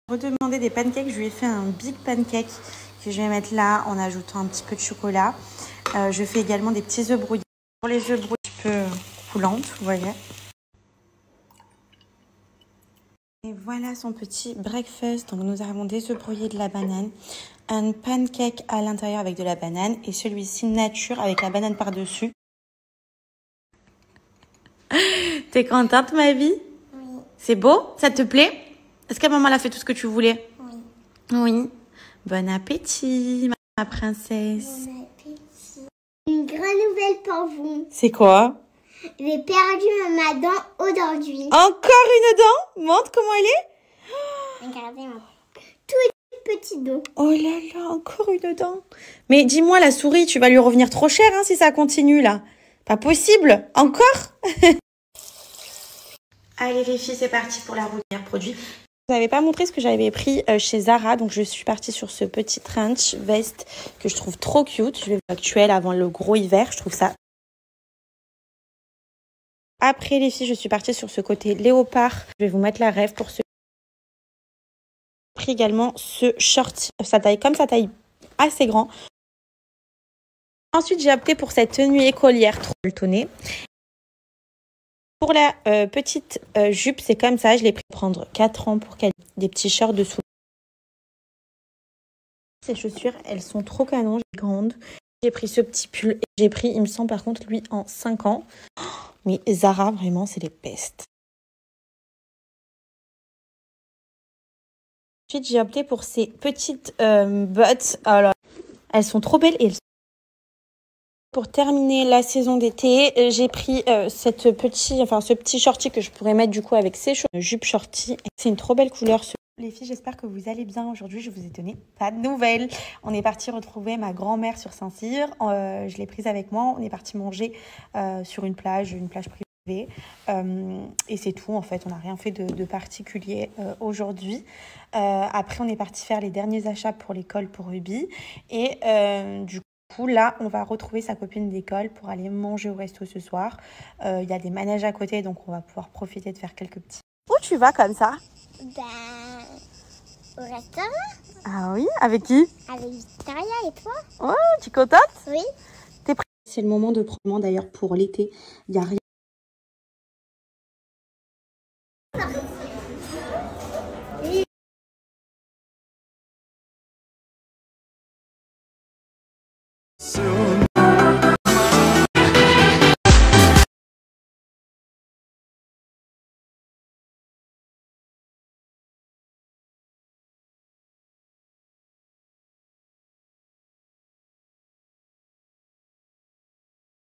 Redemander des pancakes, je lui ai fait un big pancake que je vais mettre là en ajoutant un petit peu de chocolat. Je fais également des petits œufs brouillés. Pour les œufs brouillés un petit peu coulantes, vous voyez. Et voilà son petit breakfast. Donc nous avons des œufs brouillés, de la banane, un pancake à l'intérieur avec de la banane et celui-ci nature avec la banane par-dessus. T'es contente, ma vie? Oui. C'est beau? Ça te plaît? Est-ce que maman a fait tout ce que tu voulais? Oui. Oui. Bon appétit, ma princesse. Bon appétit. Une grande nouvelle pour vous. C'est quoi? J'ai perdu ma dent aujourd'hui. Encore une dent? Montre comment elle est. Regardez mon toute petite dent. Oh là là, encore une dent. Mais dis-moi, la souris, tu vas lui revenir trop cher hein, si ça continue là. Pas possible. Encore? Allez les filles, c'est parti pour la routière produit. Je vous avais pas montré ce que j'avais pris chez Zara, donc je suis partie sur ce petit trench veste que je trouve trop cute. Je vais vous actuel avant le gros hiver, je trouve ça. Après les filles, je suis partie sur ce côté léopard. Je vais vous mettre la rêve pour ce. J'ai pris également ce short, sa taille comme sa taille assez grand. Ensuite, j'ai opté pour cette tenue écolière trop pelletonnée. Pour la petite jupe, c'est comme ça. Je l'ai pris prendre 4 ans pour qu'elle ait des petits shorts dessous. Ces chaussures, elles sont trop canon, grandes. J'ai pris ce petit pull. Et j'ai pris, il me semble par contre, lui en 5 ans. Mais Zara, vraiment, c'est les pestes. Ensuite, j'ai opté pour ces petites bottes. Alors, elles sont trop belles et pour terminer la saison d'été, j'ai pris ce petit shorty que je pourrais mettre du coup avec ces jupe shorty. C'est une trop belle couleur. Les filles, j'espère que vous allez bien. Aujourd'hui, je vous ai donné pas de nouvelles. On est parti retrouver ma grand-mère sur Saint-Cyr. Je l'ai prise avec moi. On est parti manger sur une plage privée. Et c'est tout, en fait. On n'a rien fait de particulier aujourd'hui. Après, on est parti faire les derniers achats pour l'école pour Ruby. Et du coup, là, on va retrouver sa copine d'école pour aller manger au resto ce soir. Il y a des manèges à côté, donc on va pouvoir profiter de faire quelques petits. Où tu vas comme ça? Au restaurant. Ah oui, avec qui? Avec Victoria et toi? Oh, tu es contente? Oui. T'es prête? C'est le moment de prendre d'ailleurs pour l'été. Il n'y a rien. So